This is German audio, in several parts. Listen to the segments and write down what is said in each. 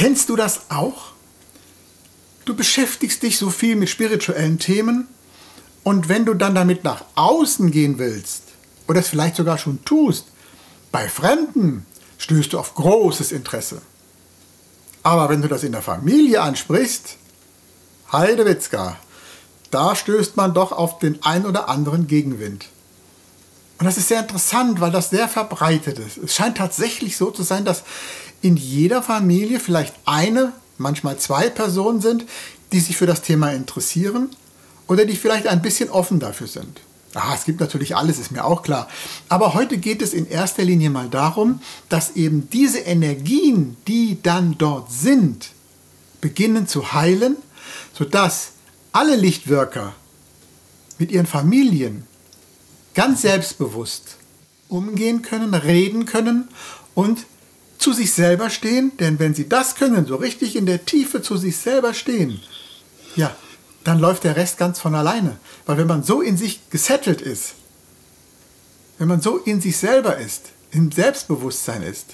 Kennst du das auch? Du beschäftigst dich so viel mit spirituellen Themen und wenn du dann damit nach außen gehen willst oder es vielleicht sogar schon tust, bei Fremden stößt du auf großes Interesse. Aber wenn du das in der Familie ansprichst, Heidewitzka, da stößt man doch auf den ein oder anderen Gegenwind. Und das ist sehr interessant, weil das sehr verbreitet ist. Es scheint tatsächlich so zu sein, dass in jeder Familie vielleicht eine, manchmal zwei Personen sind, die sich für das Thema interessieren oder die vielleicht ein bisschen offen dafür sind. Es gibt natürlich alles, ist mir auch klar. Aber heute geht es in erster Linie mal darum, dass eben diese Energien, die dann dort sind, beginnen zu heilen, sodass alle Lichtwirker mit ihren Familien ganz selbstbewusst umgehen können, reden können und zu sich selber stehen. Denn wenn sie das können, so richtig in der Tiefe zu sich selber stehen, ja, dann läuft der Rest ganz von alleine. Weil wenn man so in sich gesettelt ist, wenn man so in sich selber ist, im Selbstbewusstsein ist,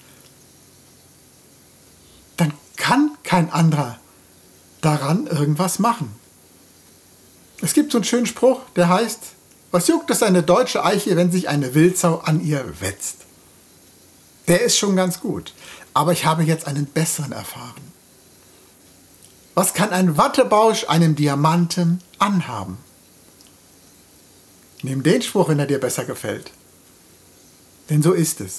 dann kann kein anderer daran irgendwas machen. Es gibt so einen schönen Spruch, der heißt: Was juckt es eine deutsche Eiche, wenn sich eine Wildsau an ihr wetzt? Der ist schon ganz gut, aber ich habe jetzt einen besseren erfahren. Was kann ein Wattebausch einem Diamanten anhaben? Nimm den Spruch, wenn er dir besser gefällt. Denn so ist es.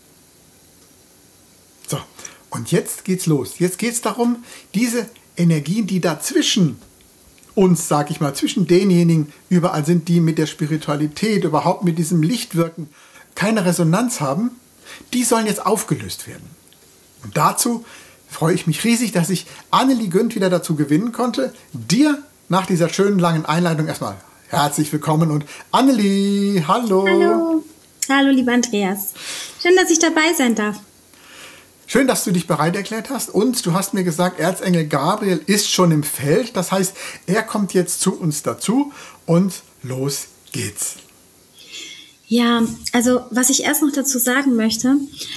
So, und jetzt geht's los. Jetzt geht's darum, diese Energien, die dazwischen uns, sag ich mal, zwischen denjenigen überall sind, die mit der Spiritualität, überhaupt mit diesem Lichtwirken keine Resonanz haben, die sollen jetzt aufgelöst werden. Und dazu freue ich mich riesig, dass ich Annelie Günd wieder dazu gewinnen konnte. Dir nach dieser schönen langen Einleitung erstmal herzlich willkommen und Annelie, hallo. Hallo. Hallo, lieber Andreas. Schön, dass ich dabei sein darf. Schön, dass du dich bereit erklärt hast und du hast mir gesagt, Erzengel Gabriel ist schon im Feld. Das heißt, er kommt jetzt zu uns dazu und los geht's. Ja, also was ich erst noch dazu sagen möchte,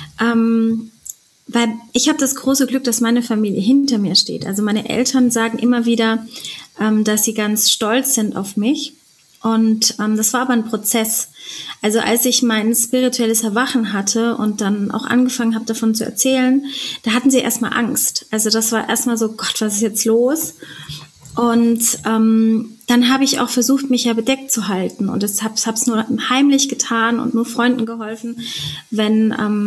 weil ich habe das große Glück, dass meine Familie hinter mir steht. Also meine Eltern sagen immer wieder, dass sie ganz stolz sind auf mich. Und das war aber ein Prozess. Also als ich mein spirituelles Erwachen hatte und dann auch angefangen habe, davon zu erzählen, da hatten sie erstmal Angst. Also das war erstmal so, Gott, was ist jetzt los? Und dann habe ich auch versucht, mich ja bedeckt zu halten. Und ich habe es nur heimlich getan und nur Freunden geholfen, wenn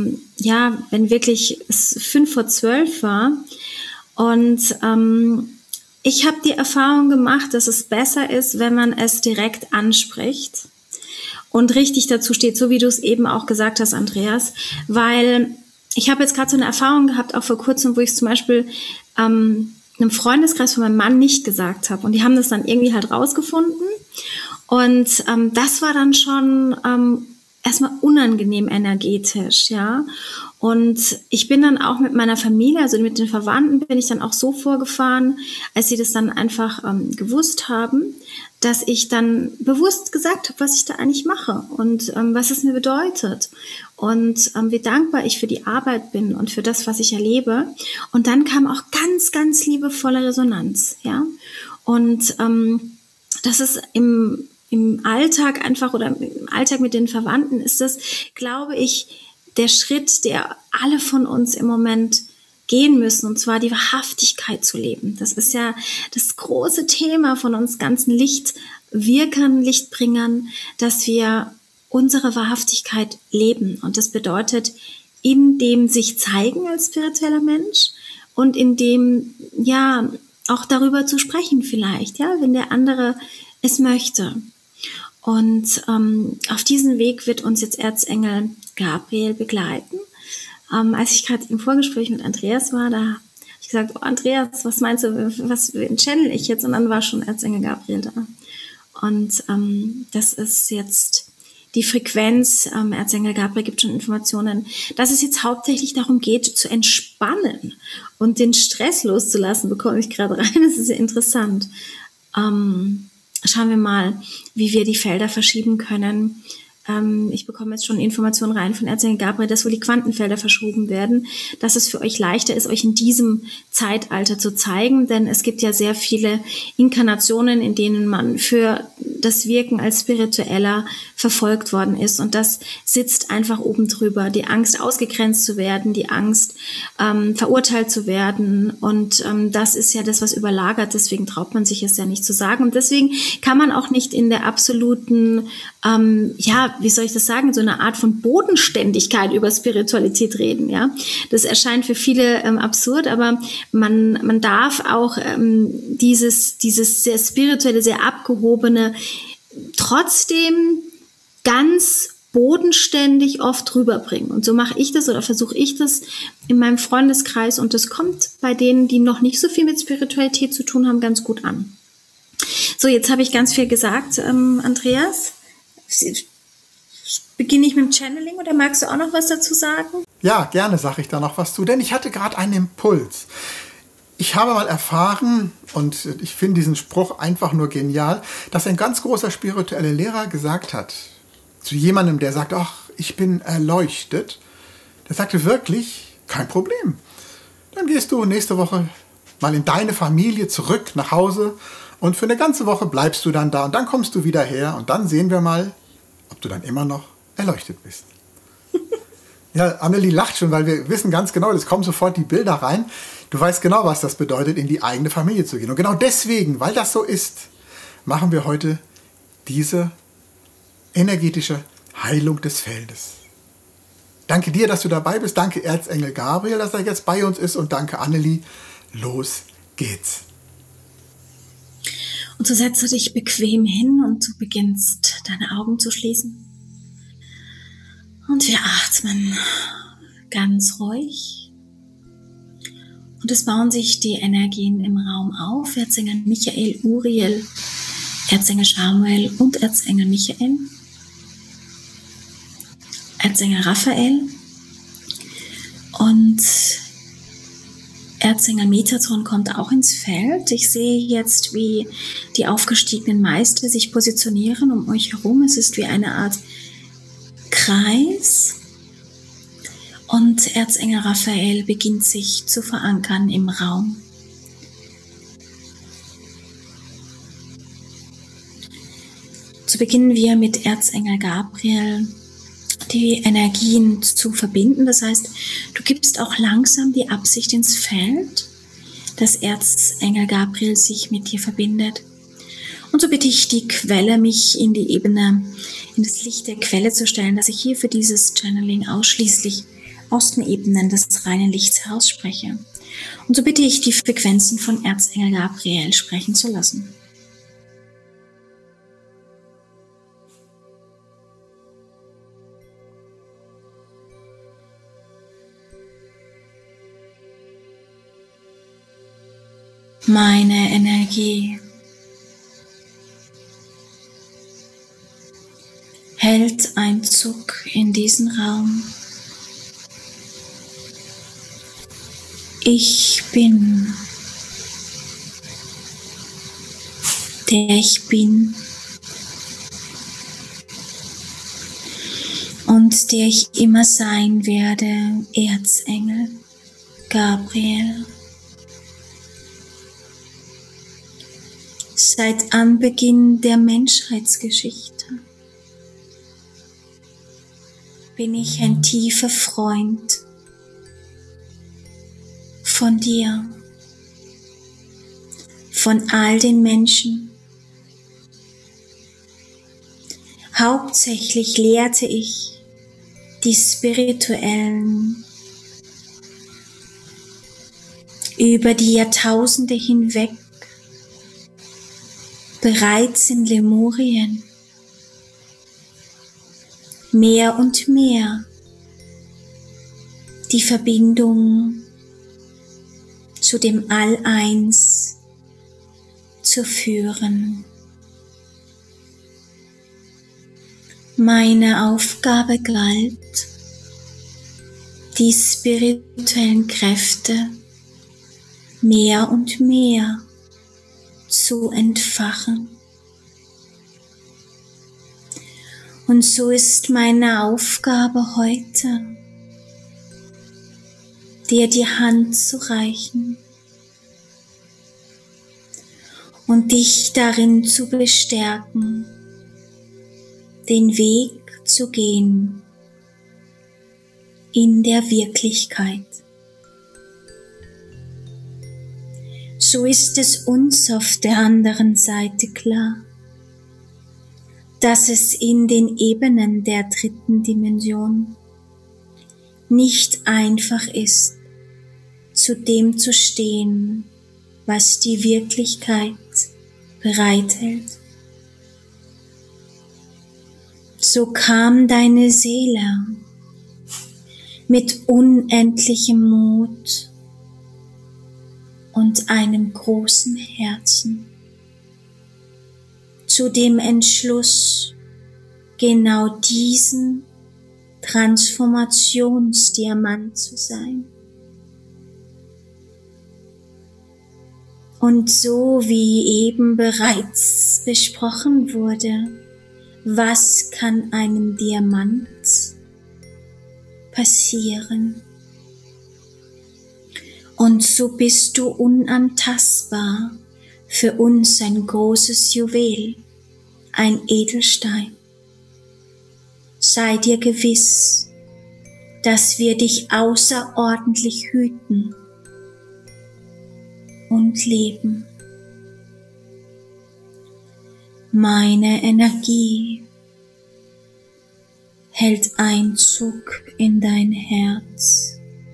wirklich es 11:55 war. Und ich habe die Erfahrung gemacht, dass es besser ist, wenn man es direkt anspricht und richtig dazu steht, so wie du es eben auch gesagt hast, Andreas. Weil ich habe jetzt gerade so eine Erfahrung gehabt, auch vor kurzem, wo ich es zum Beispiel einem Freundeskreis von meinem Mann nicht gesagt habe. Und die haben das dann irgendwie halt rausgefunden. Und das war dann schon erstmal unangenehm energetisch, ja. Und ich bin dann auch mit meiner Familie, also mit den Verwandten, bin ich dann auch so vorgefahren, als sie das dann einfach gewusst haben, dass ich dann bewusst gesagt habe, was ich da eigentlich mache und was es mir bedeutet und wie dankbar ich für die Arbeit bin und für das, was ich erlebe. Und dann kam auch ganz, ganz liebevolle Resonanz, ja. Und das ist im Alltag einfach oder im Alltag mit den Verwandten ist das, glaube ich, der Schritt, der alle von uns im Moment gehen müssen, und zwar die Wahrhaftigkeit zu leben. Das ist ja das große Thema von uns ganzen Lichtwirkern, Lichtbringern, dass wir unsere Wahrhaftigkeit leben. Und das bedeutet, in dem sich zeigen als spiritueller Mensch und in dem, ja, auch darüber zu sprechen vielleicht, ja, wenn der andere es möchte. Und auf diesen Weg wird uns jetzt Erzengel Gabriel begleiten. Als ich gerade im Vorgespräch mit Andreas war, da habe ich gesagt, oh Andreas, was meinst du, was channel ich jetzt? Und dann war schon Erzengel Gabriel da. Und das ist jetzt die Frequenz, Erzengel Gabriel gibt schon Informationen, dass es jetzt hauptsächlich darum geht, zu entspannen und den Stress loszulassen, bekomme ich gerade rein. Das ist sehr interessant. Schauen wir mal, wie wir die Felder verschieben können, ich bekomme jetzt schon Informationen rein von Erzengel Gabriel, dass wohl die Quantenfelder verschoben werden, dass es für euch leichter ist, euch in diesem Zeitalter zu zeigen, denn es gibt ja sehr viele Inkarnationen, in denen man für das Wirken als Spiritueller verfolgt worden ist, und das sitzt einfach oben drüber. Die Angst, ausgegrenzt zu werden, die Angst, verurteilt zu werden, und das ist ja das, was überlagert, deswegen traut man sich es ja nicht zu sagen, und deswegen kann man auch nicht in der absoluten, wie soll ich das sagen, so eine Art von Bodenständigkeit über Spiritualität reden, ja. Das erscheint für viele absurd, aber man darf auch dieses sehr spirituelle, sehr abgehobene trotzdem ganz bodenständig oft rüberbringen. Und so mache ich das oder versuche ich das in meinem Freundeskreis, und das kommt bei denen, die noch nicht so viel mit Spiritualität zu tun haben, ganz gut an. So, jetzt habe ich ganz viel gesagt, Andreas. Beginne ich mit dem Channeling oder magst du auch noch was dazu sagen? Ja, gerne sage ich da noch was zu, denn ich hatte gerade einen Impuls. Ich habe mal erfahren, und ich finde diesen Spruch einfach nur genial, dass ein ganz großer spiritueller Lehrer gesagt hat, zu jemandem, der sagt, ach, ich bin erleuchtet, der sagte wirklich, kein Problem. Dann gehst du nächste Woche mal in deine Familie zurück nach Hause und für eine ganze Woche bleibst du dann da und dann kommst du wieder her und dann sehen wir mal, ob du dann immer noch erleuchtet bist. Ja, Amelie lacht schon, weil wir wissen ganz genau, es kommen sofort die Bilder rein. Du weißt genau, was das bedeutet, in die eigene Familie zu gehen. Und genau deswegen, weil das so ist, machen wir heute diese energetische Heilung des Feldes. Danke dir, dass du dabei bist. Danke Erzengel Gabriel, dass er jetzt bei uns ist. Und danke Annelie. Los geht's. Und so setzt du dich bequem hin und du beginnst deine Augen zu schließen. Und wir atmen ganz ruhig. Und es bauen sich die Energien im Raum auf. Erzengel Michael, Uriel, Erzengel Samuel und Erzengel Michael. Erzengel Raphael und Erzengel Metatron kommt auch ins Feld. Ich sehe jetzt, wie die aufgestiegenen Meister sich positionieren um euch herum. Es ist wie eine Art Kreis. Und Erzengel Raphael beginnt sich zu verankern im Raum. So beginnen wir mit Erzengel Gabriel die Energien zu verbinden. Das heißt, du gibst auch langsam die Absicht ins Feld, dass Erzengel Gabriel sich mit dir verbindet. Und so bitte ich die Quelle, mich in die Ebene, in das Licht der Quelle zu stellen, dass ich hier für dieses Channeling ausschließlich aus den Ebenen des reinen Lichts heraus spreche. Und so bitte ich die Frequenzen von Erzengel Gabriel sprechen zu lassen. Meine Energie hält Einzug in diesen Raum. Ich bin, der ich bin und der ich immer sein werde, Erzengel Gabriel. Seit Anbeginn der Menschheitsgeschichte bin ich ein tiefer Freund von dir, von all den Menschen. Hauptsächlich lehrte ich die Spirituellen über die Jahrtausende hinweg, bereits in Lemurien, mehr und mehr die Verbindung zu dem All-Eins zu führen. Meine Aufgabe galt, die spirituellen Kräfte mehr und mehr zu entfachen. Und so ist meine Aufgabe heute, dir die Hand zu reichen und dich darin zu bestärken, den Weg zu gehen in der Wirklichkeit. So ist es uns auf der anderen Seite klar, dass es in den Ebenen der dritten Dimension nicht einfach ist, zu dem zu stehen, was die Wirklichkeit bereithält. So kam deine Seele mit unendlichem Mut und einem großen Herzen zu dem Entschluss, genau diesen Transformationsdiamant zu sein. Und so wie eben bereits besprochen wurde, was kann einem Diamant passieren? Und so bist du unantastbar, für uns ein großes Juwel, ein Edelstein. Sei dir gewiss, dass wir dich außerordentlich hüten und leben. Meine Energie hält Einzug in dein Herz.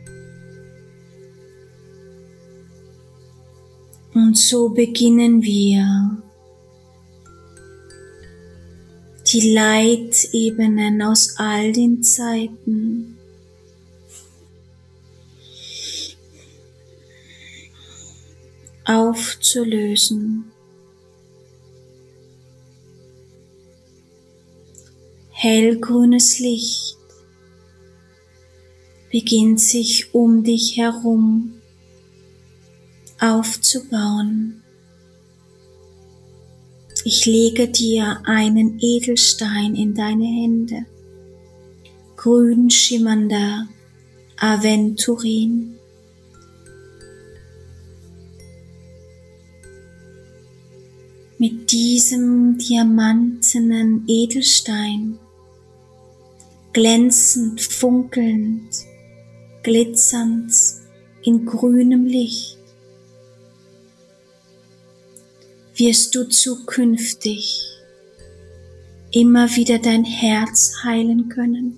Und so beginnen wir, die Leitebenen aus all den Zeiten aufzulösen. Hellgrünes Licht beginnt sich um dich herum aufzubauen. Ich lege dir einen Edelstein in deine Hände, grün schimmernder Aventurin. Mit diesem diamantenen Edelstein, glänzend, funkelnd, glitzernd in grünem Licht, wirst du zukünftig immer wieder dein Herz heilen können.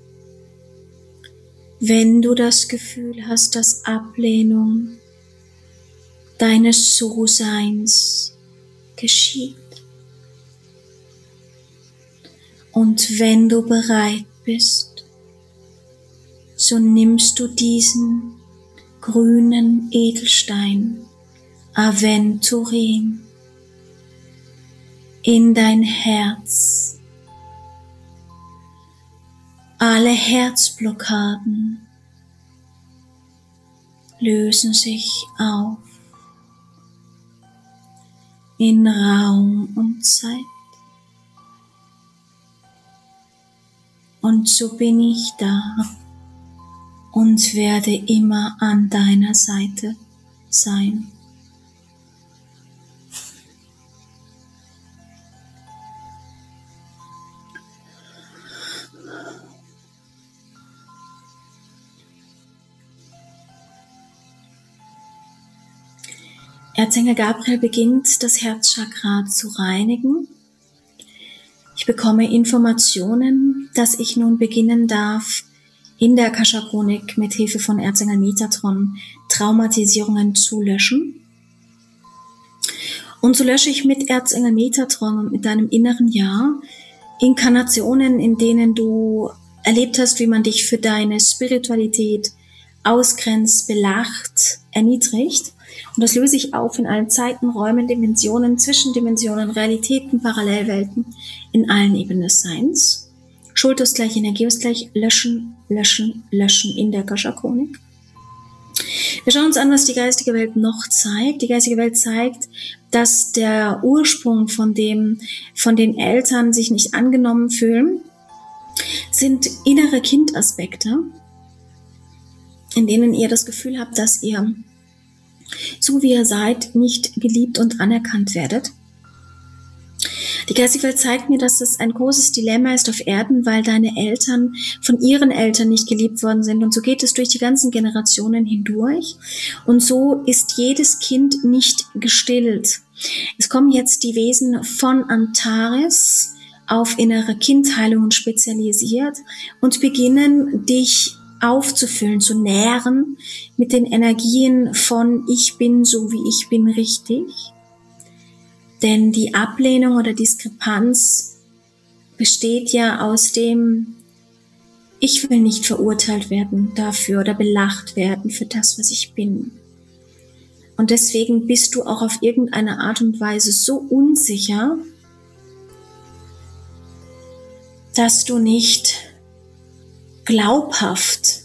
Wenn du das Gefühl hast, dass Ablehnung deines So-Seins geschieht. Und wenn du bereit bist, so nimmst du diesen grünen Edelstein, Aventurin, in dein Herz. Alle Herzblockaden lösen sich auf in Raum und Zeit. Und so bin ich da und werde immer an deiner Seite sein. Erzengel Gabriel beginnt, das Herzchakra zu reinigen. Ich bekomme Informationen, dass ich nun beginnen darf, in der Akasha-Chronik mit Hilfe von Erzengel Metatron Traumatisierungen zu löschen. Und so lösche ich mit Erzengel Metatron und mit deinem inneren Ja Inkarnationen, in denen du erlebt hast, wie man dich für deine Spiritualität ausgrenzt, belacht, erniedrigt. Und das löse ich auf in allen Zeiten, Räumen, Dimensionen, Zwischendimensionen, Realitäten, Parallelwelten, in allen Ebenen des Seins. Schuld ist gleich, Energie ist gleich, löschen, löschen, löschen in der Akasha-Chronik. Wir schauen uns an, was die geistige Welt noch zeigt. Die geistige Welt zeigt, dass der Ursprung von den Eltern sich nicht angenommen fühlen, sind innere Kindaspekte, in denen ihr das Gefühl habt, dass ihr, so wie ihr seid, nicht geliebt und anerkannt werdet. Die geistige Welt zeigt mir, dass es ein großes Dilemma ist auf Erden, weil deine Eltern von ihren Eltern nicht geliebt worden sind. Und so geht es durch die ganzen Generationen hindurch. Und so ist jedes Kind nicht gestillt. Es kommen jetzt die Wesen von Antares auf innere Kindheilungen spezialisiert und beginnen, dich aufzufüllen, zu nähren mit den Energien von ich bin so wie ich bin richtig. Denn die Ablehnung oder Diskrepanz besteht ja aus dem, ich will nicht verurteilt werden dafür oder belacht werden für das, was ich bin. Und deswegen bist du auch auf irgendeine Art und Weise so unsicher, dass du nicht glaubhaft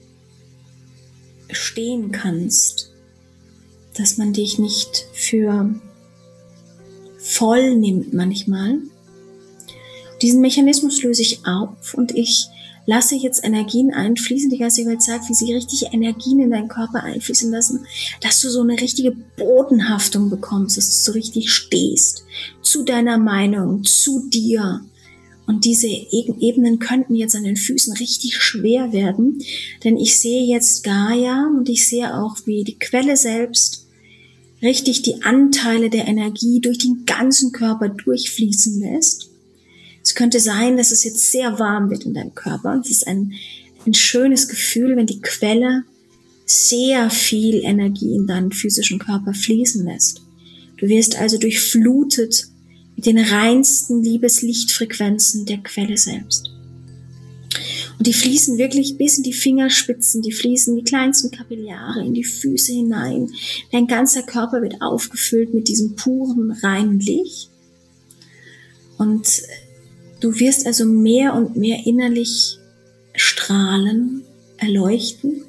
stehen kannst, dass man dich nicht für voll nimmt manchmal. Diesen Mechanismus löse ich auf und ich lasse jetzt Energien einfließen. Die geistige Welt zeigt, wie sie richtige Energien in deinen Körper einfließen lassen, dass du so eine richtige Bodenhaftung bekommst, dass du so richtig stehst zu deiner Meinung, zu dir. Und diese Ebenen könnten jetzt an den Füßen richtig schwer werden, denn ich sehe jetzt Gaia und ich sehe auch, wie die Quelle selbst richtig die Anteile der Energie durch den ganzen Körper durchfließen lässt. Es könnte sein, dass es jetzt sehr warm wird in deinem Körper. Es ist ein schönes Gefühl, wenn die Quelle sehr viel Energie in deinen physischen Körper fließen lässt. Du wirst also durchflutet mit den reinsten Liebeslichtfrequenzen der Quelle selbst. Und die fließen wirklich bis in die Fingerspitzen, die fließen die kleinsten Kapillare in die Füße hinein. Dein ganzer Körper wird aufgefüllt mit diesem puren, reinen Licht. Und du wirst also mehr und mehr innerlich strahlen, erleuchten.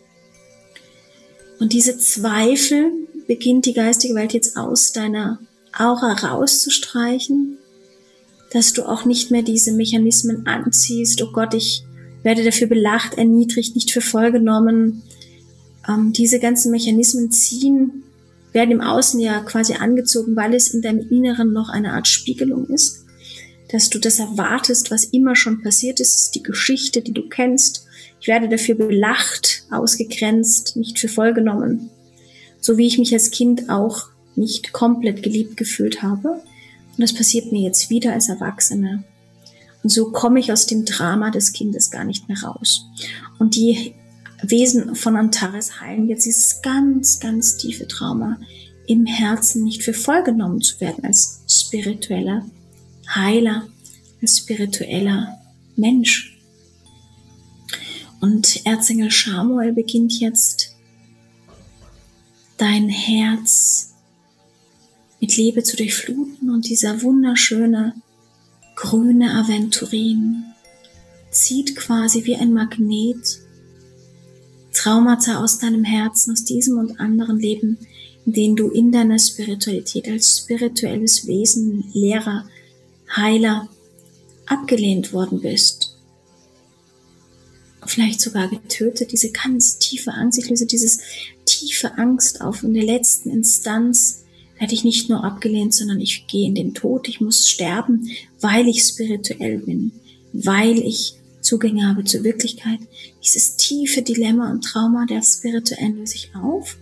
Und diese Zweifel beginnt die geistige Welt jetzt aus deiner Aura rauszustreichen, dass du auch nicht mehr diese Mechanismen anziehst. Oh Gott, ich werde dafür belacht, erniedrigt, nicht für voll genommen. Diese ganzen Mechanismen werden im Außen ja quasi angezogen, weil es in deinem Inneren noch eine Art Spiegelung ist, dass du das erwartest, was immer schon passiert ist. Das ist die Geschichte, die du kennst. Ich werde dafür belacht, ausgegrenzt, nicht für voll genommen. So wie ich mich als Kind auch nicht komplett geliebt gefühlt habe. Und das passiert mir jetzt wieder als Erwachsene. Und so komme ich aus dem Drama des Kindes gar nicht mehr raus. Und die Wesen von Antares heilen jetzt dieses ganz, ganz tiefe Trauma im Herzen, nicht für voll genommen zu werden als spiritueller Heiler, als spiritueller Mensch. Und Erzengel Chamuel beginnt jetzt dein Herz mit Liebe zu durchfluten und dieser wunderschöne grüne Aventurin zieht quasi wie ein Magnet Traumata aus deinem Herzen, aus diesem und anderen Leben, in denen du in deiner Spiritualität als spirituelles Wesen, Lehrer, Heiler abgelehnt worden bist. Vielleicht sogar getötet, diese ganz tiefe Angst. Ich löse diese tiefe Angst auf. In der letzten Instanz werde ich nicht nur abgelehnt, sondern ich gehe in den Tod. Ich muss sterben, weil ich spirituell bin, weil ich Zugänge habe zur Wirklichkeit. Dieses tiefe Dilemma und Trauma der Spirituellen löse ich auf.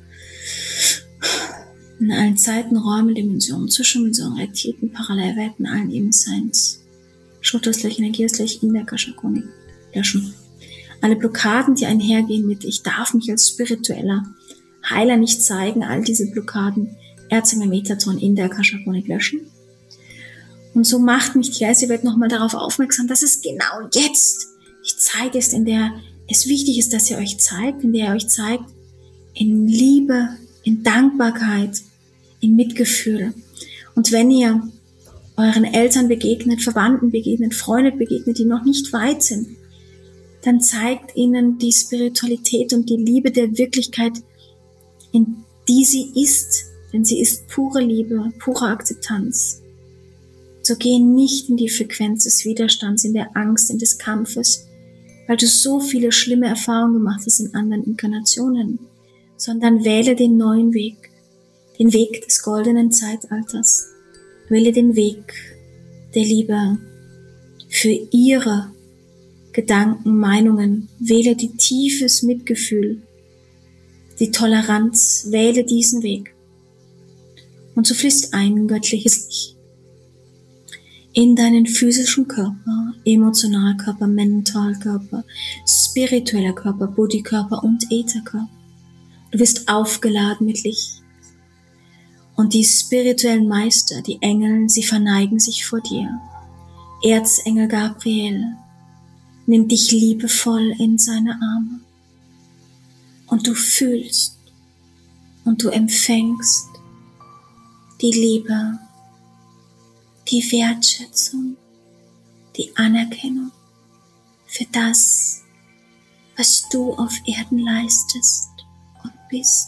In allen Zeiten, Räumen, Dimensionen, Zwischendimensionen, Realitäten, Parallelwelten, allen Ebenseins. Schutt ist gleich Energie ist gleich in der Akasha-Chronik löschen. Alle Blockaden, die einhergehen mit ich darf mich als spiritueller Heiler nicht zeigen, all diese Blockaden, Erzengel Metatron in der Akasha-Chronik löschen. Und so macht mich die geistige Welt nochmal darauf aufmerksam, dass es genau jetzt die Zeit ist, in der es wichtig ist, dass ihr euch zeigt, in der ihr euch zeigt in Liebe, in Dankbarkeit, in Mitgefühl. Und wenn ihr euren Eltern begegnet, Verwandten begegnet, Freunden begegnet, die noch nicht weit sind, dann zeigt ihnen die Spiritualität und die Liebe der Wirklichkeit, in die sie ist, denn sie ist pure Liebe, pure Akzeptanz. So geh nicht in die Frequenz des Widerstands, in der Angst, in des Kampfes, weil du so viele schlimme Erfahrungen gemacht hast in anderen Inkarnationen, sondern wähle den neuen Weg, den Weg des goldenen Zeitalters. Wähle den Weg der Liebe für ihre Gedanken, Meinungen. Wähle die tiefes Mitgefühl, die Toleranz. Wähle diesen Weg. Und so fließt ein göttliches Licht in deinen physischen Körper, emotionaler Körper, Mentalkörper, spiritueller Körper, Bodhikörper und Ätherkörper. Du wirst aufgeladen mit Licht. Und die spirituellen Meister, die Engel, sie verneigen sich vor dir. Erzengel Gabriel nimmt dich liebevoll in seine Arme. Und du fühlst und du empfängst die Liebe, die Wertschätzung, die Anerkennung für das, was du auf Erden leistest und bist.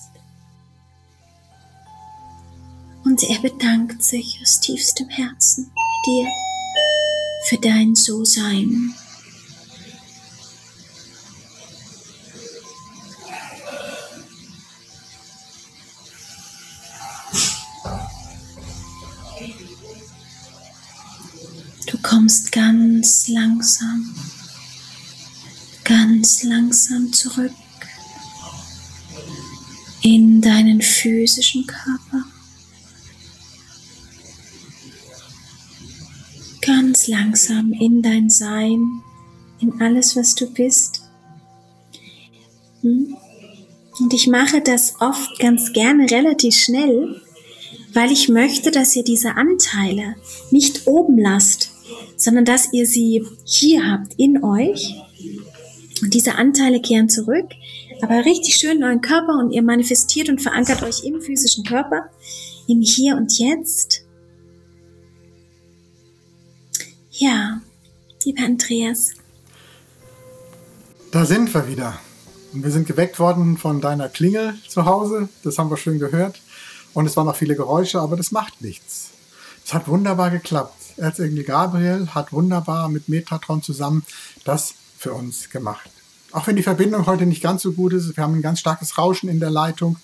Und er bedankt sich aus tiefstem Herzen bei dir für dein So-Sein. Du kommst ganz langsam zurück in deinen physischen Körper. Ganz langsam in dein Sein, in alles, was du bist. Und ich mache das oft ganz gerne relativ schnell, weil ich möchte, dass ihr diese Anteile nicht oben lasst, sondern dass ihr sie hier habt in euch. Und diese Anteile kehren zurück, aber richtig schön in euren Körper und ihr manifestiert und verankert euch im physischen Körper, im Hier und Jetzt. Ja, lieber Andreas. Da sind wir wieder. Und wir sind geweckt worden von deiner Klingel zu Hause. Das haben wir schön gehört. Und es waren noch viele Geräusche, aber das macht nichts. Es hat wunderbar geklappt. Erzengel Gabriel hat wunderbar mit Metatron zusammen das für uns gemacht. Auch wenn die Verbindung heute nicht ganz so gut ist. Wir haben ein ganz starkes Rauschen in der Leitung.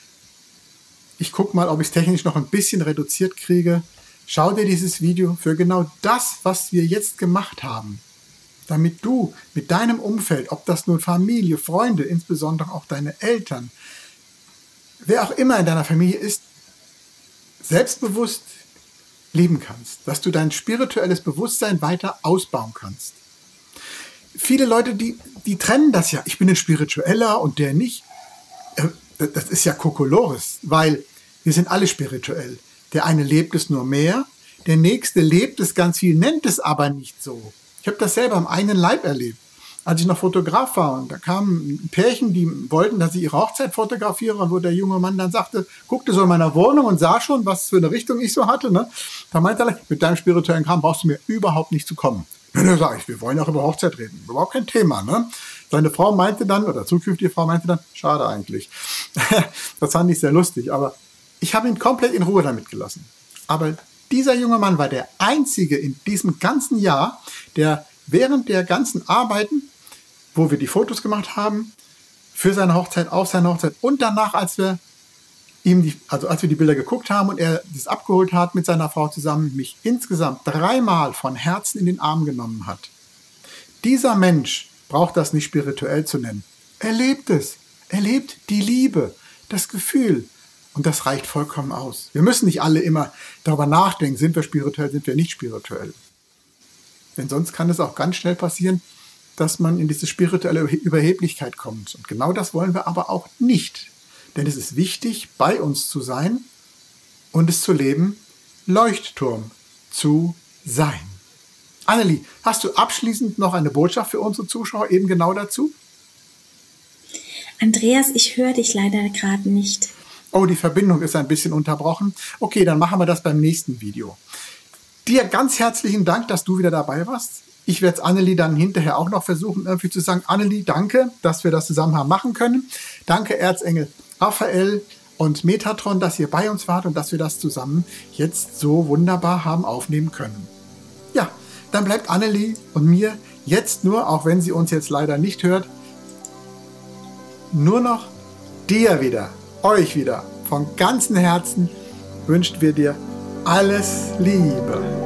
Ich gucke mal, ob ich es technisch noch ein bisschen reduziert kriege. Schau dir dieses Video für genau das, was wir jetzt gemacht haben, damit du mit deinem Umfeld, ob das nun Familie, Freunde, insbesondere auch deine Eltern, wer auch immer in deiner Familie ist, selbstbewusst leben kannst, dass du dein spirituelles Bewusstsein weiter ausbauen kannst. Viele Leute, die trennen das ja. Ich bin ein Spiritueller und der nicht. Das ist ja Kokolores, weil wir sind alle spirituell. Der eine lebt es nur mehr, der nächste lebt es ganz viel, nennt es aber nicht so. Ich habe das selber am eigenen Leib erlebt. Als ich noch Fotograf war und da kamen ein Pärchen, die wollten, dass ich ihre Hochzeit fotografiere, und wo der junge Mann dann sagte, guckte so in meiner Wohnung und sah schon, was für eine Richtung ich so hatte. Ne? Da meinte er, mit deinem spirituellen Kram brauchst du mir überhaupt nicht zu kommen. Ja, sag ich, wir wollen auch über Hochzeit reden. Überhaupt kein Thema. Ne? Seine Frau meinte dann, oder zukünftige Frau meinte dann, schade eigentlich. Das fand ich sehr lustig, aber ich habe ihn komplett in Ruhe damit gelassen. Aber dieser junge Mann war der Einzige in diesem ganzen Jahr, der während der ganzen Arbeiten, wo wir die Fotos gemacht haben, für seine Hochzeit, auf seine Hochzeit und danach, als wir die Bilder geguckt haben und er das abgeholt hat mit seiner Frau zusammen, mich insgesamt 3-mal von Herzen in den Arm genommen hat. Dieser Mensch braucht das nicht spirituell zu nennen. Er lebt es. Er lebt die Liebe, das Gefühl. Und das reicht vollkommen aus. Wir müssen nicht alle immer darüber nachdenken, sind wir spirituell, sind wir nicht spirituell. Denn sonst kann es auch ganz schnell passieren, dass man in diese spirituelle Überheblichkeit kommt. Und genau das wollen wir aber auch nicht. Denn es ist wichtig, bei uns zu sein und es zu leben, Leuchtturm zu sein. Annelie, hast du abschließend noch eine Botschaft für unsere Zuschauer eben genau dazu? Andreas, ich höre dich leider gerade nicht. Oh, die Verbindung ist ein bisschen unterbrochen. Okay, dann machen wir das beim nächsten Video. Dir ganz herzlichen Dank, dass du wieder dabei warst. Ich werde es Annelie dann hinterher auch noch versuchen, irgendwie zu sagen, Annelie, danke, dass wir das zusammen haben machen können. Danke, Erzengel Raphael und Metatron, dass ihr bei uns wart und dass wir das zusammen jetzt so wunderbar haben aufnehmen können. Ja, dann bleibt Annelie und mir jetzt nur, auch wenn sie uns jetzt leider nicht hört, nur noch dir wieder, euch wieder, von ganzem Herzen wünschen wir dir alles Liebe.